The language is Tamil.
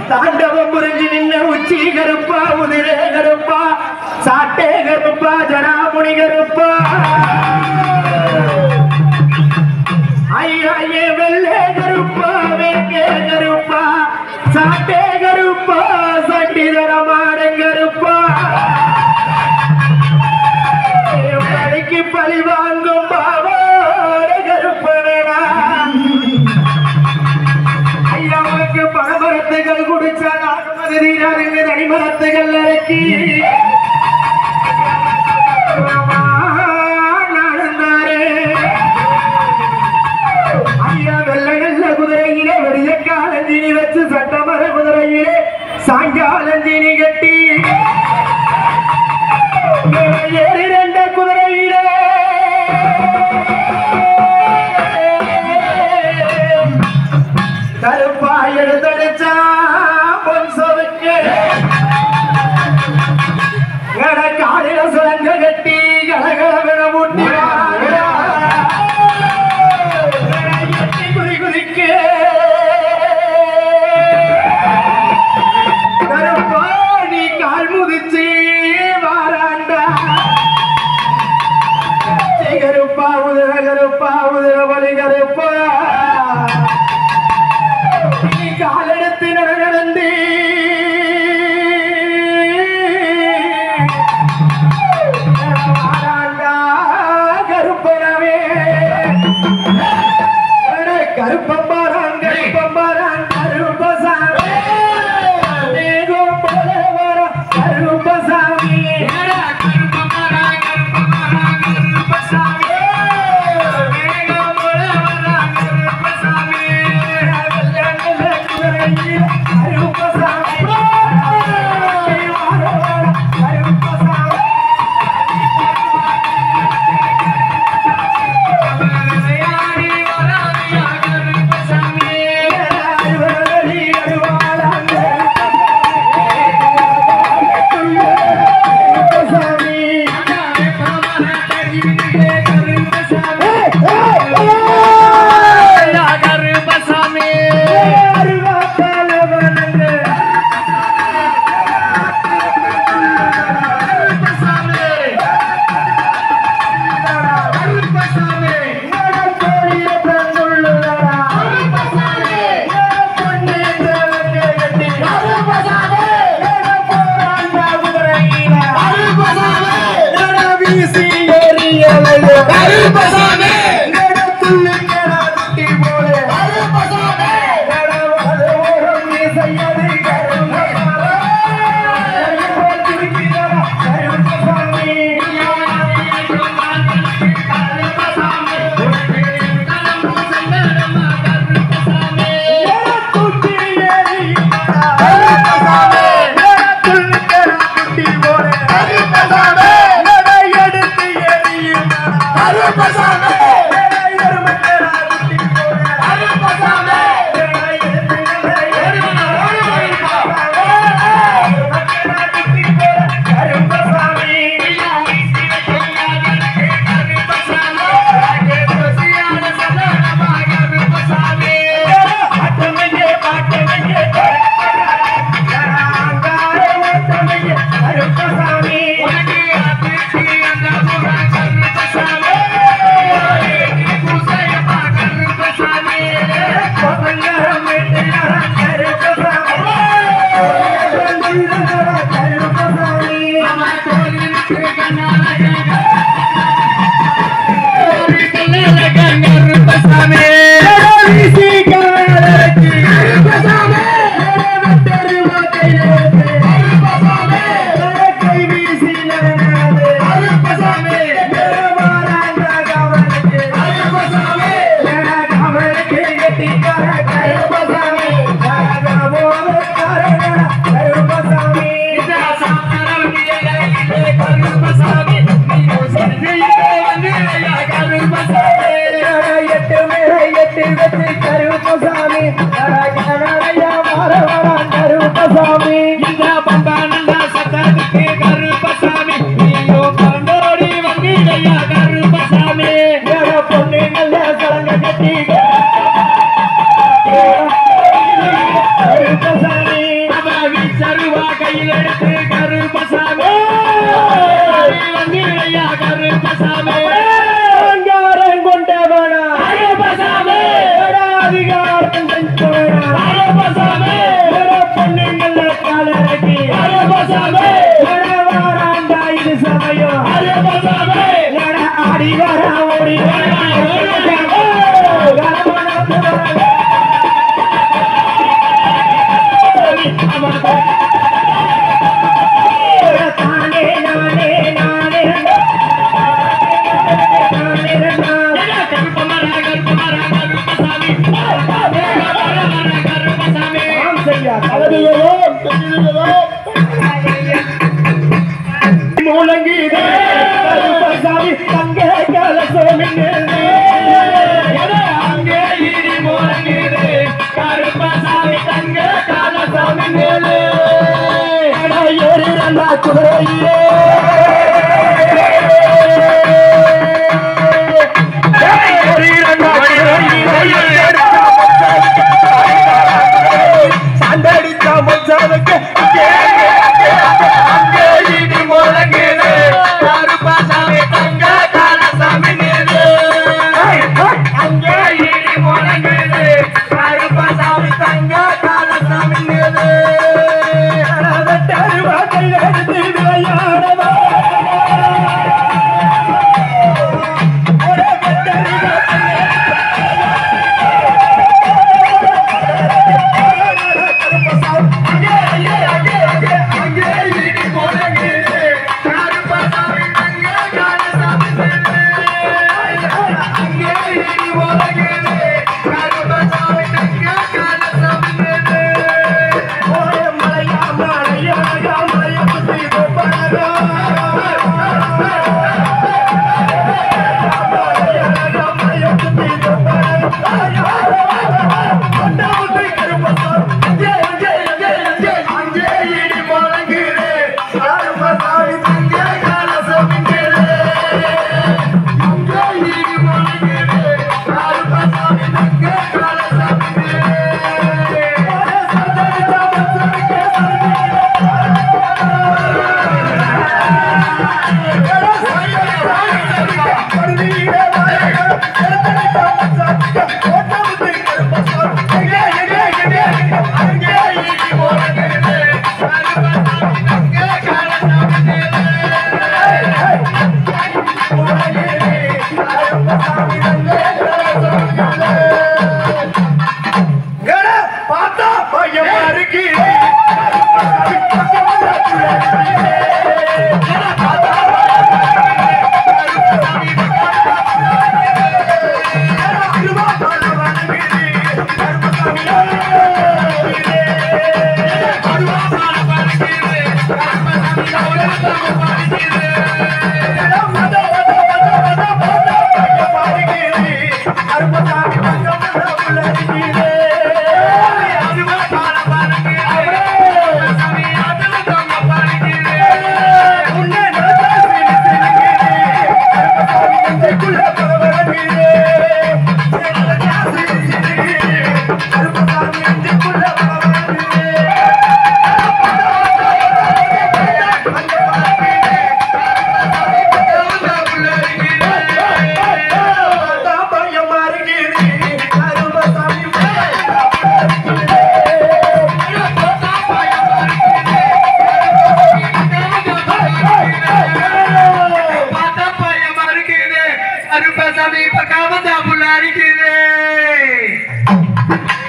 தாண்டவம் புரிஞ்சு நின்ன உச்சி கருப்பா உதிரே கருப்பா சாட்டே கருப்பா ஜனாமுனி கருப்பா ஐயே வெள்ளே கருப்பா வெங்கே கருப்பா சாட்டே கருப்பா சட்டிதரமான கருப்பா பழிக்கு பழி வாங்கும் பாவாட கருப்பனடா ஐயா உனக்கு பணமரத்துகள் குடிச்சா நாகமதிரீராருங்க தனிமரத்துகள் இறக்கி நடந்தாரே ஐயா வெள்ளை வெள்ள குதிரையிலே வெடிய காலஞ்சினி வச்சு சட்டமர குதிரையிலே சாயங்காலஞ்சினி கட்டி ஏறி ரெண்ட குதிரையிலே கருப்பா எடுத்தடிச்சா பொன்சோவுக்கு காலில சுரங்க கட்டி கலகலவென முட்டி குதி குதிக்கு கருப்பா நீ கால் முதிச்சு வாராண்டா கருப்பா உதிர வழி கருப்பா நீ காலெடுத்து நடந்து வாராண்டா கருப்பனவே கருப்பம்பாரான் கருப்பம்பாரான் கருப்பசாமி மேகம் போல வர கருப்பசாமி கருப்பம்பாரான் கருப்பம்பாரான் கருப்பசாமி மேகம் போல வர கருப்பசாமி கருப்பசாமி Krupasamee கையில் எடுத்து கருப்பசாமி வந்தீரையா கருப்பசாமி அங்காரம் கொண்டவனா கருப்பசாமி அதிகாரம் கருப்பசாமி பொண்ணுங்கள காலரக்கி கருப்பசாமி வாராண்டா இது சமயம் கருப்பசாமி ஆடி வர ஓடி மூலங்கீதே கருப்பசாமி தங்க கலசோமி அங்கே இடி மூலங்கீதே கருப்பசாமி தங்க கலசோமி ஏறி ரன்னா குதிரையிலே சாந்தடிச்சா மச்சானுக்கு அங்கே இடி மூலங்கீதே கருப்பசாமி தங்க கலசோமி அங்கே இடி மூலங்கீதே கருப்பசாமி தங்க கலசோமி கருப்பசாமி பக்காம புள்ளாரிக்குது